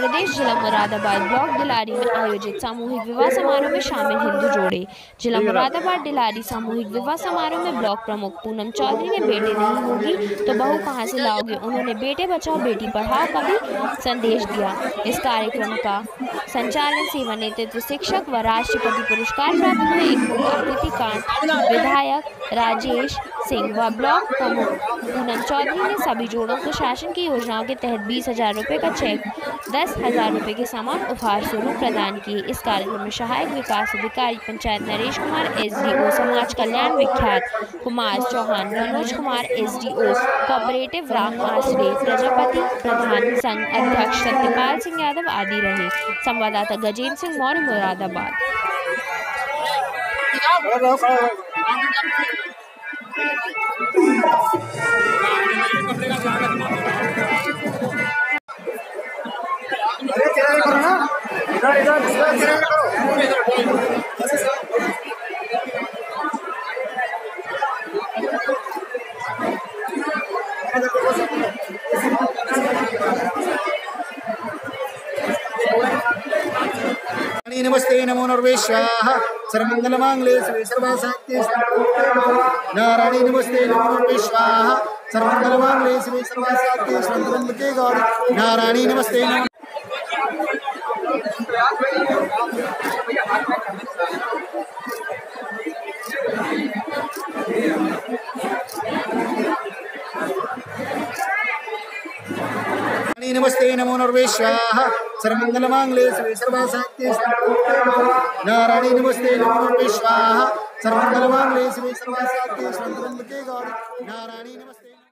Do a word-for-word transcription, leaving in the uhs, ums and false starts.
प्रदेश जिला मुरादाबाद ब्लॉक डिलारी में आयोजित सामूहिक विवाह समारोह में शामिल हिंदू जोड़े। जिला मुरादाबाद डिलारी सामूहिक विवाह समारोह में ब्लॉक प्रमुख पूनम चौधरी ने बेटे नहीं होगी तो बहू कहां से लाओगे, उन्होंने बेटे बचाओ बेटी पढ़ाओ का भी संदेश दिया। इस कार्यक्रम का संचालन सेवा नेतृत्व शिक्षक व राष्ट्रपति पुरस्कार प्राप्त हुए एक मुख्य अतिथि कांड विधायक राजेश सिंह व ब्लॉक प्रमुख पूनम चौधरी ने सभी जोड़ों को शासन की योजनाओं के तहत बीस हजार रुपये का चेक, दस हजार रुपये के सामान उपहार स्वरूप प्रदान किए। इस कार्यक्रम में सहायक विकास अधिकारी पंचायत नरेश कुमार, एसडीओ समाज कल्याण विख्यात कुमार चौहान, मनोज कुमार एसडीओ कोऑपरेटिव राम आश्रय प्रजापति, प्रधान संघ अध्यक्ष सत्यपाल सिंह यादव आदि रहे। संवाददाता गजेंद्र सिंह मौर्य, मुरादाबाद। नमस्ते नमो नर्वेश्वाः सर्वमंगलमांगल्ये शिवे सर्वासाध्ये नारायणी नमस्ते नमो नर्वेश्वाः सर्वमंगलमांगल्ये शिवे सर्वासाध्ये त्र्यंबके गौरी नारायणी नमस्ते नमो नमस्ते नमो नर्वेश्वाः सर्वमंगलमांगल्ये शिवे सर्वासाध्ये नारायणी नमस्ते नमो नर्वेश्वाः सर्वमंगलमांगल्ये शिवे सर्वासाध्ये त्र्यंबके गौरी नारायणी नमस्ते।